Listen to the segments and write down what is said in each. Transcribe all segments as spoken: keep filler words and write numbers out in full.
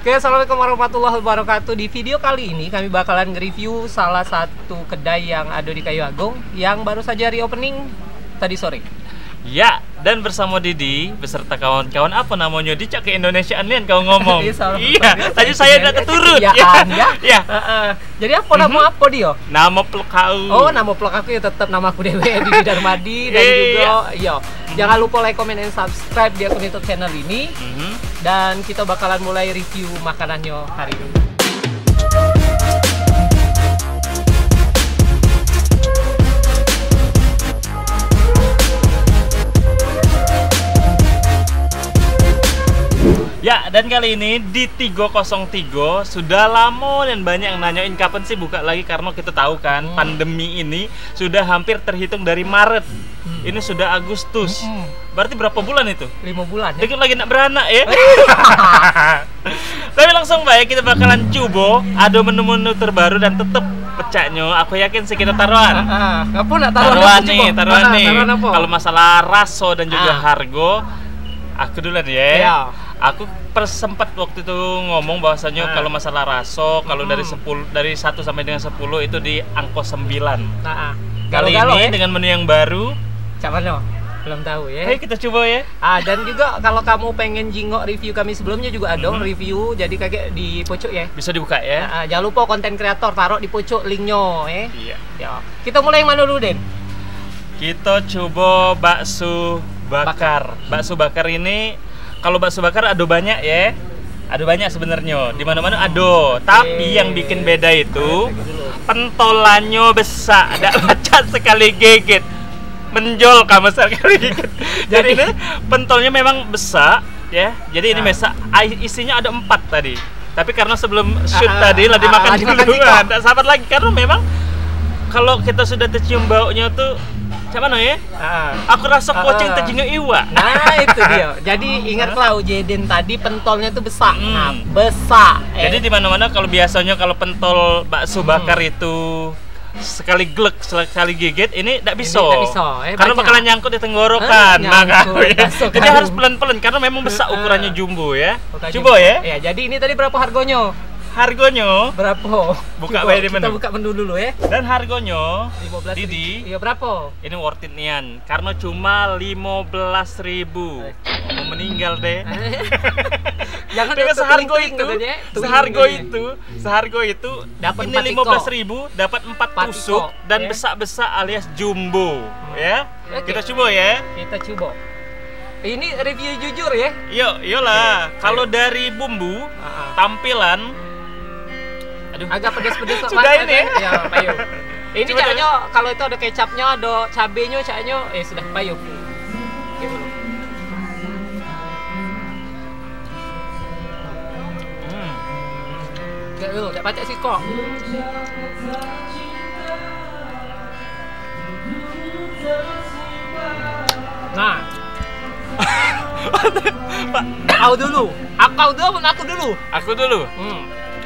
Oke, assalamualaikum warahmatullahi wabarakatuh. Di video kali ini kami bakalan nge-review salah satu kedai yang ada di Kayu Agung yang baru saja reopening tadi sore. Ya, dan bersama Didi beserta kawan-kawan apa namanya di Cak Indonesiaan nih kau ngomong. Iya, tadi saya udah keturut. Iya kan ya. Ya. Uh, uh. Jadi apa nama mm-hmm. apa dia? Nama plek kau. Oh, nama plek aku ya tetap nama aku Dewi Didi Darmadi dan juga iya. Jangan lupa like, comment, and subscribe di akun YouTube channel ini. Mm-hmm. Dan kita bakalan mulai review makanannya hari ini. Ya, dan kali ini di tiga nol tiga sudah lama dan banyak yang nanyain kapan sih buka lagi, karena kita tahu kan hmm. pandemi ini sudah hampir terhitung dari Maret. Hmm. Ini sudah Agustus. Hmm. Berarti berapa bulan itu? lima bulan ya? Dikit lagi nak beranak ya. Tapi langsung baik, kita bakalan coba ada menu-menu terbaru dan tetap pecahnya. Aku yakin sih kita taruhan. Apa nak taruhan? Taruhan nih, taruhan nih. Kalau masalah rasa dan juga ah. harga, aku duluan ya. Ya. Aku sempat waktu itu ngomong bahwasanya nah. kalau masalah raso, kalau hmm. dari sepuluh dari satu sampai dengan sepuluh itu di angka sembilan. Nah, kali Galo-galo, ini ya? Dengan menu yang baru, siapa no? Belum tahu ya. Ayo kita coba ya. Ah, dan juga kalau kamu pengen jingok review kami sebelumnya juga ada hmm. review, jadi kayak di pojok ya. Bisa dibuka ya. Nah, jangan lupa konten kreator taruh di pojok linknya ya. Iya. Ya. Kita mulai yang mana dulu, Den? Kita coba bakso bakar. bakar. Bakso bakar ini, kalau bakso bakar ada banyak ya, ada banyak sebenarnya. Di mana-mana ada. Tapi yang bikin beda itu pentolannya besar, ada bacat sekali gigit, menjol kamu sekali gigit. Jadi ini pentolnya memang besar ya. Jadi ini besar. Isinya ada empat tadi. Tapi karena sebelum shoot uh, tadi lah dimakan uh, duluan, tak sabar lagi karena memang kalau kita sudah tercium baunya tuh. Siapa no ya? Uh, aku rasa kucing uh, terjenguk iwa. Nah itu dia. Jadi ingat lah Ujedin tadi pentolnya tuh besar. Hmm. Nah, besar. Eh. Jadi di mana-mana kalau biasanya kalau pentol bakso bakar hmm. itu sekali glek sekali gigit, ini tidak bisa. Ini bisa. Eh, karena banyak. Bakalan nyangkut di tenggorokan. Huh? Nah, ya. Jadi harus pelan-pelan karena memang besar ukurannya jumbo ya. Bukan coba jumbo. Ya. Ya, jadi ini tadi berapa harganya? Harganya berapa? Buka bayi menu. Kita buka menu dulu ya. Dan harganya lima belas ribu. Didi. Iya berapa? Ini worth it nian karena cuma lima belas ribu. Mau meninggal deh. Jangan dengan seharga itu. Seharga itu, seharga itu dapat ini lima belas ribu dapat empat tusuk dan besar-besar alias jumbo ya. Okay. Kita coba ya. Kita coba. Ini review jujur ya. Yuk, iyalah. Okay. Kalau dari bumbu, uh-huh. tampilan aduh, agak pedas-pedas sudah ini ya, payu. Ini caknya kalau itu ada kecapnya, ada cabenya, caknya eh sudah payu. Gitu loh. Hmm. Enggak dulu, enggak baca sih kok. Nah. Pak, kau dulu. Aku dulu, aku dulu. Aku dulu. Hmm.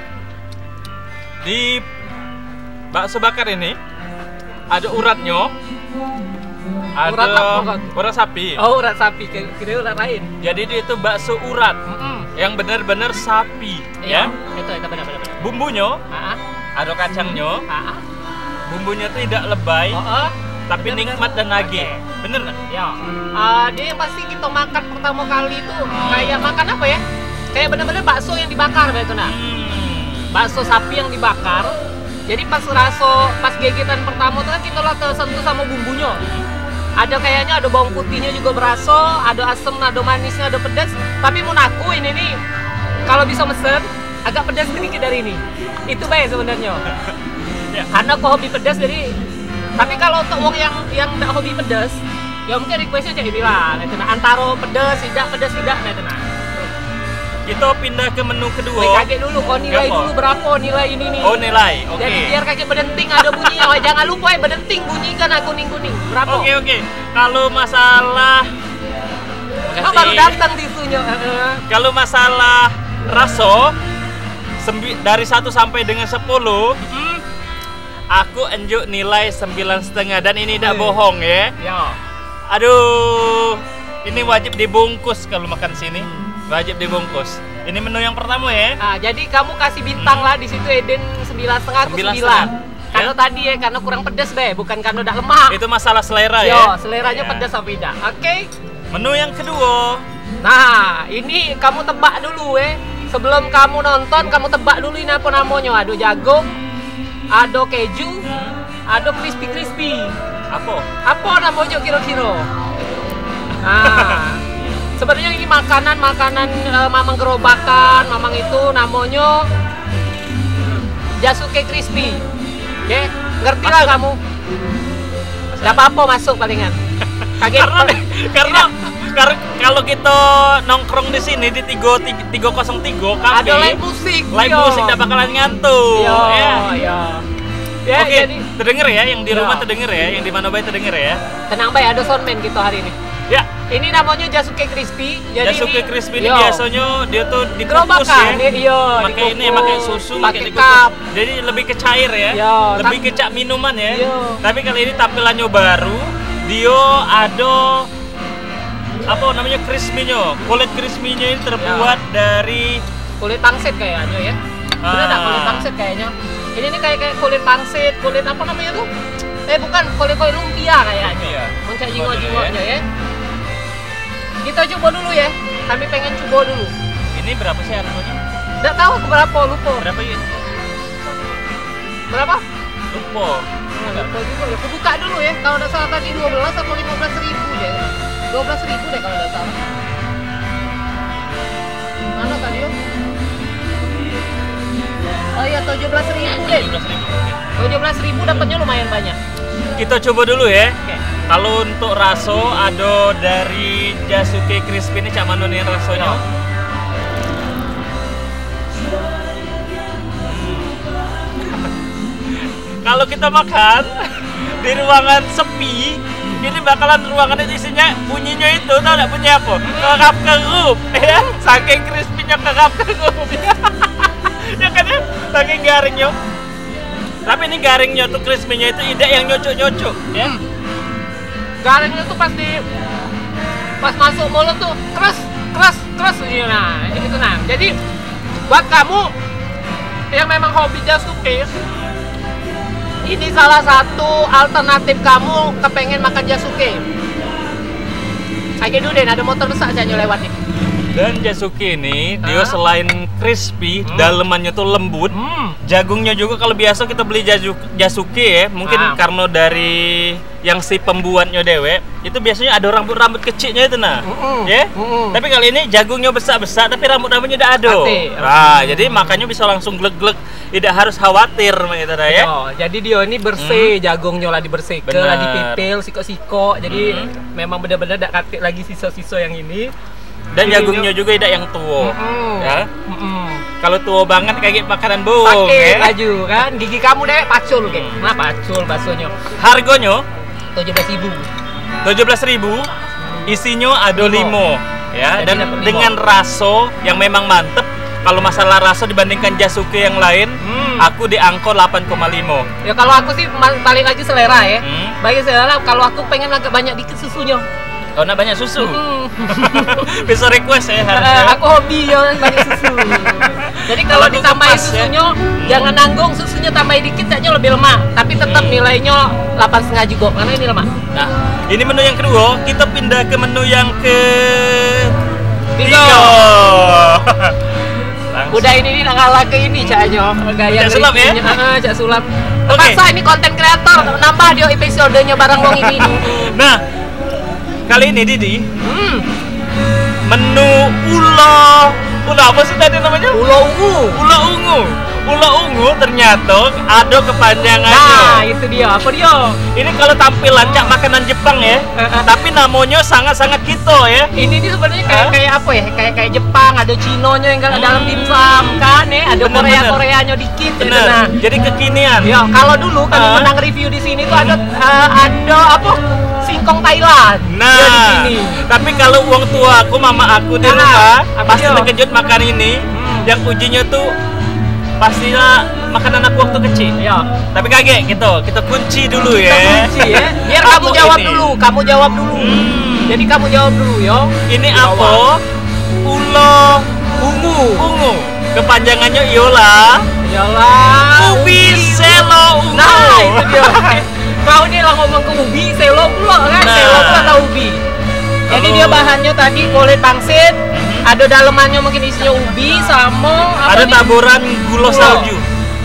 Di bakso bakar ini ada uratnya, ada urat, apa, urat sapi. Oh, urat sapi, kira urat lain. Jadi dia itu bakso urat, mm-hmm. yang benar-benar sapi, iya, ya. Itu, itu benar-benar. Bumbunya, uh-huh. ada kacangnya, uh-huh. bumbunya tidak lebay, uh-huh. tapi bener, nikmat dan nagih. Okay. Bener nggak? Ya. Uh, dia pasti kita makan pertama kali itu kayak makan apa ya? Kayak benar-benar bakso yang dibakar begitu nah. Hmm. Bakso sapi yang dibakar. Jadi pas raso, pas gigitan pertama tuh kan kita lah tersentuh sama bumbunya. Ada kayaknya ada bawang putihnya juga beraso, ada asam, ada manisnya, ada pedas. Tapi mau aku ini nih, kalau bisa mesen agak pedas sedikit dari ini. Itu baik sebenarnya. Ya. Karena aku hobi pedas jadi. Tapi kalau untuk orang yang yang tidak hobi pedas, ya mungkin requestnya jadi bilang, nah, antara pedas, tidak pedas tidak, nah, nah. Kita pindah ke menu kedua. Wih, kaget dulu, kok nilai Gapol. Dulu berapa nilai ini nih? Oh nilai, oke. Okay. Jadi biar kaget bedenting ada bunyinya, oh, jangan lupa ya bedenting bunyikan aku kuning-kuning. Berapa? Oke okay, oke. Okay. Kalau masalah, oh, baru datang tisunya. Kalau masalah raso, dari satu sampai dengan sepuluh, hmm, aku enjuk nilai sembilan setengah dan ini tidak bohong ya. Ya. Aduh, ini wajib dibungkus kalau makan sini. Wajib dibungkus. Ini menu yang pertama ya. Nah, jadi kamu kasih bintang Hmm. lah di situ Eden sembilan setengah aku Sembilan sembilan. setengah. Karena Ya. tadi ya karena kurang pedas be, bukan karena udah lemak. Itu masalah selera Yo, ya. seleranya Ya. pedas apa tidak? Oke. Menu yang kedua. Nah, ini kamu tebak dulu eh. Sebelum kamu nonton, kamu tebak dulu ini apa namanya. Ada jagung, ada keju, ada crispy crispy. Apa? Apa namanya kira-kira? Nah, sebenarnya ini makanan-makanan eh, mamang gerobakan, mamang itu namanya Jasuke crispy. Oke, ngerti lah Masuk. kamu. Gak apa-apa masuk palingan. Kaget Karena karena Tidak. karena kalau kita nongkrong di sini di tiga tiga nol tiga kafe, Ada live musik. live yo. musik tidak bakalan ngantuk. Yo, Ya. yo. Ya, Oke, jadi terdengar ya, yang di Ya. rumah terdengar ya, yang di mana baik terdengar ya. tenang baik ada soundman gitu hari ini. Ya, Ini namanya Jasuke crispy. Jadi Jasuke ini- crispy ini yo. biasanya dia tuh dikukus Gerobakan, ya. iya, Pakai ini, dikukus, pakai susu, pakai dikukus. cup. Jadi lebih ke cair ya. Yo, lebih tapi- ke cak minuman ya. Yo. Tapi kali ini tampilannya baru. Dia ada apa namanya crispy-nya. Kulit crispy-nya ini terbuat dari Kulit pangsit kayaknya ya. Bener Ah. nggak kulit pangsit kayaknya? Ini nih kayak kayak kulit pangsit, kulit apa namanya tuh? Eh bukan, kulit kulit lumpia kayaknya. Lumpia. Muncak Coba jingo-jingonya dulu ya. Kita coba dulu ya. Kami pengen coba dulu. ini berapa sih harganya? Nggak tahu aku berapa, lupa. Berapa ya? Berapa? Lupa. Oh, lupa juga ya. Aku buka dulu ya. Kalau nggak salah tadi dua belas atau lima belas ribu deh. dua belas ribu deh kalau nggak salah. Mana tadi yo? Oh iya tujuh belas ribu deh. tujuh belas ribu. tujuh belas ribu dapatnya lumayan banyak. Kita coba dulu ya. Oke. Kalau untuk raso ada dari Jasuke Crispy ini cak mana nih rasonya? Kalau kita makan di ruangan sepi, ini bakalan ruangan itu isinya bunyinya itu tau nggak bunyi apa? Kerap kerup, ya. Saking crispy-nya kerap kerup, ya. Ya kan ya, saking garingnya. Tapi ini garingnya tuh crispy-nya itu tidak yang nyocok-nyocok, ya. Garingnya tuh pas di pas masuk mulut tuh keras keras keras ini nah ini tuh nah. Jadi buat kamu yang memang hobi Jasuke, ini salah satu alternatif kamu kepengen makan Jasuke. Ayo dulu deh, ada motor besar aja lewat nih. Dan Jasuke ini dia Hah? selain crispy, Hmm. dalemannya tuh lembut. Hmm. Jagungnya juga kalau biasa kita beli jaju- Jasuke ya, mungkin Ah. karena dari yang si pembuatnya dewe, itu biasanya ada rambut-rambut kecilnya itu nah. Mm-mm. Ya. Mm-mm. Tapi kali ini jagungnya besar-besar tapi rambut-rambutnya tidak ada. Ate. Nah, jadi makanya bisa langsung glek-glek, tidak harus khawatir gitu dah ya. Oh, jadi dia ini bersih, jagungnya lah dibersihkan, Benar. lah dipipil, siko-siko. Jadi Hmm. memang benar-benar tidak katik lagi sisa-sisa yang ini. Dan Ini jagungnya dia- juga tidak yang tua. Mm-mm. Ya. Mm-mm. Kalau tua banget kayak makanan bohong Pakai ya. laju kan, gigi kamu deh pacul kayak. Nah, pacul baksonya. Harganya tujuh belas ribu. tujuh belas ribu, isinya ada Limo. limo, ya, Jadi dan dapat limo. dengan raso yang memang mantep. Kalau masalah raso dibandingkan Jasuke yang lain, Hmm. aku di angka delapan koma lima. Ya kalau aku sih ma- balik lagi selera ya. Hmm. Bagi selera kalau aku pengen agak banyak dikit susunya. Kau nak banyak susu? Hmm. Bisa request ya Eh, harusnya. aku hobi ya banyak susu. Jadi kalau Kalau ditambahin dikemas, ya. susunya, jangan nanggung susunya tambahin dikit saja lebih lemak. Tapi tetap Hmm. nilainya delapan setengah juga karena ini lemak. Nah, ini menu yang kedua. Kita pindah ke menu yang ke Tiga. Langsung. Udah ini nih ngalah ke ini caknya. Gaya Cak sulap ya? reviewnya. Ah, Cak sulap. Oke. Terpaksa ini konten kreator nambah dia episodenya barang wong ini. Nah, kali ini Didi, Hmm. menu ulo. Ulo apa sih tadi namanya? Ulo ungu. Ulo ungu. Ulo ungu ternyata ada kepanjangannya. Nah, itu dia. Apa dia? Ini kalau tampilan cak makanan Jepang ya, Eh, eh. tapi namanya sangat-sangat kita ya. Ini nih sebenarnya kayak Hah? kayak apa ya? Kayak kayak Jepang, ada Cinonya yang Hmm. dalam dimsum kan ya, ada Bener, Korea bener. Koreanya dikit gitu. Benar. Nah, Jadi kekinian. ya kalau dulu kami Hah? menang review di sini tuh ada eh, ada apa? Singkong Thailand. Nah, Dia di sini. tapi kalau uang tua aku, mama aku di Nah, rumah apa pasti dia? terkejut makan ini. Hmm. Yang ujinya tuh pastilah makanan aku waktu kecil. Ya. Tapi kaget gitu, kita kunci dulu ya. Kita kunci ya. Biar Apa kamu jawab ini? dulu, kamu jawab dulu. Hmm. Jadi kamu jawab dulu yo. Ini Jawab. apa? Ulo Ungu. Ungu. Kepanjangannya Iola. Iyalah. Ubi Selo Ungu. Nah, itu dia. Kau ini lah ngomong ke ubi, selo pula kan? Nah. Selo pula atau ubi. Jadi Kalau- dia bahannya tadi kulit pangsit, ada dalemannya mungkin isinya ubi sama apa Ada nih? taburan gula Gula. salju.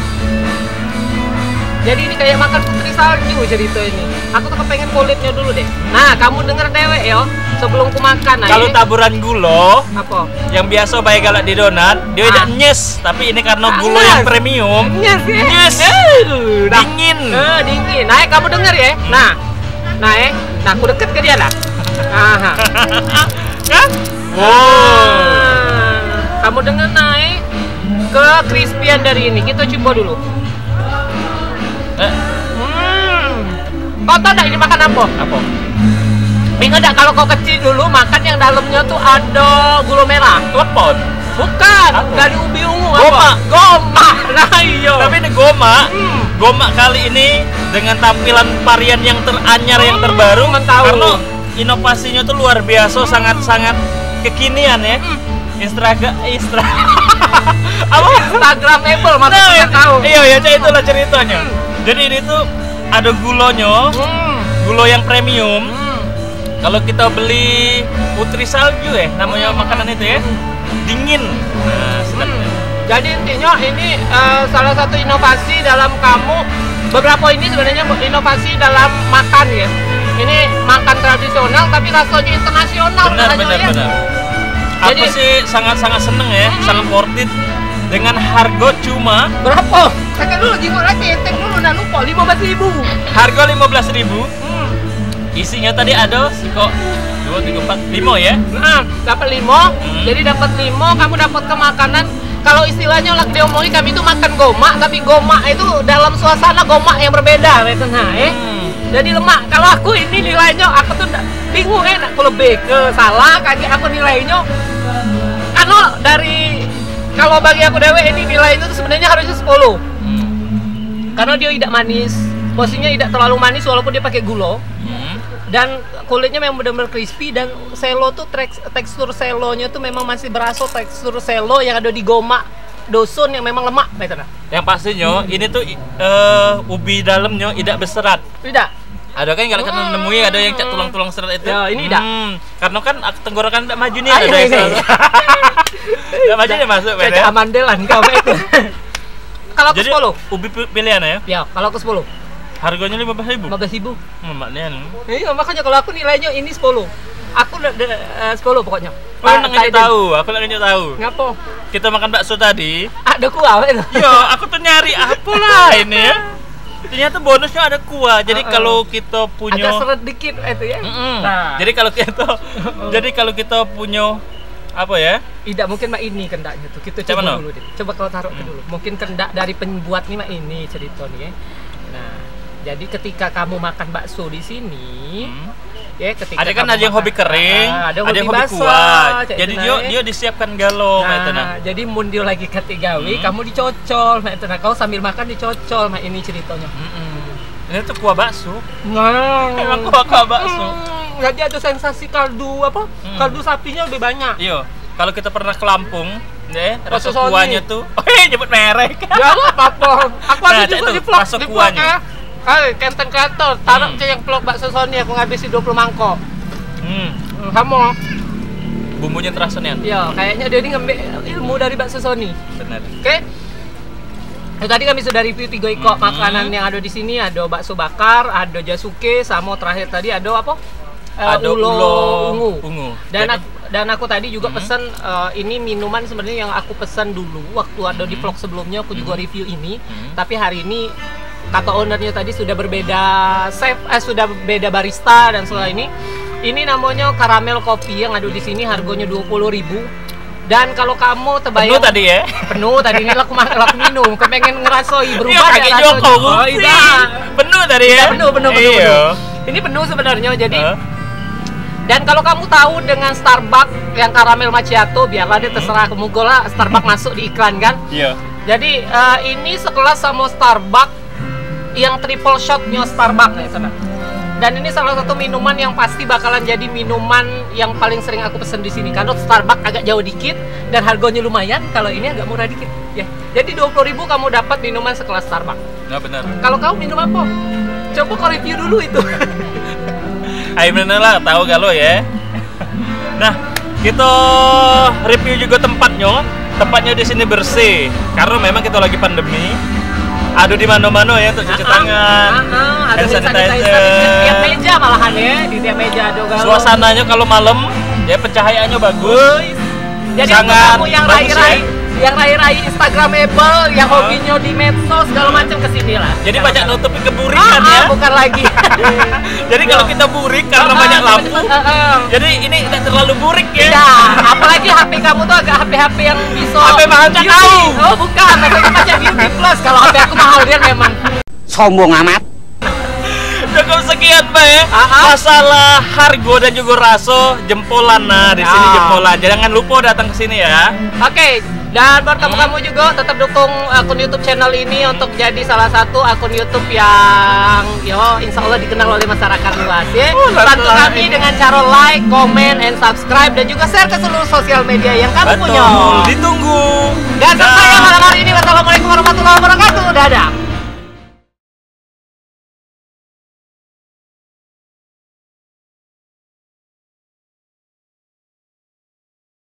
Jadi ini kayak makan putri salju cerita ini. Aku tuh kepengen kulitnya dulu deh. Nah, kamu denger dewek yo, sebelum ku makan. Nah, Kalau ini taburan gula apa? yang biasa bayi galak di donat, dia Ah. tidak nyes, tapi ini karena Ah, gula nyes. yang premium, Yes, yes. Yes. Eh, dah. dingin. Eh, dingin. Nah, kamu denger ya. Nah, nah eh, nah aku deket ke dia lah. Aha. Kan? Ah, kamu denger naik ke crispyan dari ini. Kita coba dulu. Eh, Hmm. Kau tau gak ini makan apa? apa? Ingat gak kalau kau kecil dulu makan yang dalamnya tuh ada gula merah? Klepon. Bukan, Apa? dari ubi ungu. Goma. Apa? Goma. Nah iya. Tapi ini goma, Hmm. goma kali ini dengan tampilan varian yang teranyar, yang Hmm, terbaru, mentau. karena inovasinya tuh luar biasa, sangat-sangat kekinian ya. Hmm. Instagram, Instra, apa? Instagramable Nah, maksudnya tahu. iya ya, Cak, itulah ceritanya. Jadi ini tuh ada gulanya, Hmm. gula yang premium. Hmm. Kalau kita beli putri salju ya, namanya Hmm. makanan itu ya, dingin. Nah, sedap. Hmm. Jadi intinya ini eh, salah satu inovasi dalam kamu, beberapa ini sebenarnya inovasi dalam makan ya. Ini makan tradisional tapi rasanya internasional. Benar, rasanya benar, ya. benar. Aku Jadi- sih sangat-sangat seneng ya, Hmm. sangat worth it dengan harga cuma Berapa? Kakek dulu jenguk lagi, enteng dulu, nah lupa lima belas ribu. harga lima belas ribu. Hmm. Isinya tadi ada kok dua, tiga, empat, lima ya. Nah, dapat lima, Hmm. jadi dapat lima, kamu dapat ke makanan. Kalau istilahnya lagi diomongin kami itu makan gomak, tapi gomak itu dalam suasana gomak yang berbeda, gitu nah, eh. Hmm. Jadi lemak. Kalau aku ini nilainya, aku tuh nggak- bingung ya, aku lebih ke salah, kaki aku nilainya. Karena dari kalau bagi aku dewe ini nilainya tuh sebenarnya harusnya sepuluh. Hmm. Karena dia tidak manis, posisinya tidak terlalu manis walaupun dia pakai gula. Hmm. Dan kulitnya memang benar-benar crispy, dan selo tuh teks- tekstur selonya tuh memang masih berasa tekstur selo yang ada di gomak dosun yang memang lemak, gitu nah. Yang pastinya ini tuh eh, ubi dalamnya tidak berserat. Tidak. Ada kan kalau kan nemui ada yang cak tulang-tulang serat itu. Ya, ini dak. Hmm, karena kan ak- tenggorokan tidak maju nih, Ah, ada iya, yang iya. salah. Tidak maju dia masuk, Caca Beda. amandelan kau itu. Kalau ke Jadi sepuluh, ubi pi- pilihan ya. ya kalau ke sepuluh, Harganya lima belas ribu. lima belas ribu. Hmm, maknya. Iya, makanya kalau aku nilainya ini sepuluh. Aku udah uh, sepuluh pokoknya. Oh, nak ngajak tahu, aku nak ngajak tahu. Ngapa? Kita makan bakso tadi. Ada kuah itu. Yo, aku tuh nyari apa lah ini ya. Ternyata bonusnya ada kuah. Jadi Uh-uh. kalau kita punya Agak seret dikit itu ya. Mm-mm. Nah. Jadi kalau kita jadi kalau kita punya apa ya? Tidak mungkin mak ini kendaknya tuh. Kita Coba coba no. dulu deh. Coba kau taruh ke dulu. Mungkin kendak dari pembuat nih mak ini cerita nih ya. Nah, jadi ketika kamu makan bakso di sini, Hmm. ya ketika Ada kan kamu ada yang hobi makan- kering, Ah, ada, yang hobi basah, kuah. cak Jadi itu dia nah, ya. dia disiapkan galo kayak itu nah. Nah, jadi mun dia lagi kate gawe, Hmm. kamu dicocol, mak itu nah. Kau sambil makan dicocol, mak ini ceritanya. Mm-mm. Ini tuh kuah bakso. Nah, Emang kuah-kuah bakso. Hmm, jadi ada sensasi kaldu apa? Hmm. Kaldu sapinya lebih banyak. Iya, kalau kita pernah ke Lampung, deh, rasa Bakso Sony. kuahnya tuh. Oh, iya, nyebut merek. Ya nggak apa-apa. Aku Nah, ada cak juga tuh, di vlog, masuk di vlog kuahnya. ya. Hai, Kenten Kreator, taruh Hmm. ke yang vlog bakso Sony aku ngabisin dua puluh mangkok. Hmm, Hmm, kamu? bumbunya terasa nih. Ya, kayaknya dia ini ngambil ilmu dari bakso Sony. Benar. Oke. Nah, tadi kami sudah review tiga ikut Hmm. makanan yang ada di sini. Ada bakso bakar, ada jasuke, sama terakhir tadi ada apa? Eh, Ada ulo, ulo ungu. ungu. Dan Jadi- aku, dan aku tadi juga Hmm. pesan eh, ini minuman sebenarnya yang aku pesan dulu waktu ada di vlog sebelumnya aku juga review ini. Hmm. Tapi hari ini kata ownernya tadi sudah berbeda chef, eh sudah beda barista dan setelah ini. Ini namanya karamel kopi yang ada di sini, harganya dua puluh ribu. Dan kalau kamu terbayang Penuh tadi ya. penuh tadi ini aku makan aku minum, kepengen ngerasoi berubah Iya, ya kaki rasanya. Joko. Oh, iya. Penuh tadi ya. Penuh, penuh, penuh, Iya. penuh. Ini penuh sebenarnya. Jadi Hah? dan kalau kamu tahu dengan Starbucks yang karamel macchiato, biarlah dia terserah kamu gola Starbucks masuk di iklan kan. Iya. Jadi eh, ini sekelas sama Starbucks yang triple shotnya Starbucks ya sana. Dan ini salah satu minuman yang pasti bakalan jadi minuman yang paling sering aku pesen di sini. Karena Starbucks agak jauh dikit dan harganya lumayan. Kalau ini agak murah dikit. Ya, jadi dua puluh ribu kamu dapat minuman sekelas Starbucks. Nggak benar. Kalau kamu minum apa? Coba kau review dulu itu. Ayo bener lah, tahu gak lo ya? Nah, kita review juga tempatnya. Tempatnya di sini bersih karena memang kita lagi pandemi. Ada di mana-mana ya untuk cuci tangan, ada hand sanitizer di tiap meja malahan ya, di tiap meja ada galau. Suasananya kalau malam ya pencahayaannya bagus. Jadi sangat kamu yang bagus rai-rai, ya. yang rai-rai Instagramable, yang hobinya di medsos segala macam kesini lah. Jadi banyak nutupi keburikan ah, ya. ah, bukan lagi. Jadi kalau kita burik karena ah, banyak ah, lampu, cepet, ah, ah. jadi ini tidak terlalu burik ya. Ya, apalagi H P kamu tuh agak H P H P yang bisa. H P mahal cakau. Oh bukan, maksudnya macam Beauty Plus. Kalau H P aku mahal dia memang. Sombong amat. Cukup sekian Pak ya. Ah, ah. Masalah harga dan juga raso jempolan. Nah di sini Ya. jempolan. Jangan lupa datang ke sini ya. Oke, dan buat kamu-kamu juga tetap dukung akun YouTube channel ini untuk jadi salah satu akun YouTube yang yo insya Allah dikenal oleh masyarakat luas ya. Oh, Bantu lantai. kami dengan cara like, comment, and subscribe dan juga share ke seluruh sosial media yang kamu punya. Betul. Ditunggu. Dan Dah. saya malam hari ini wassalamualaikum warahmatullahi wabarakatuh. Dadah.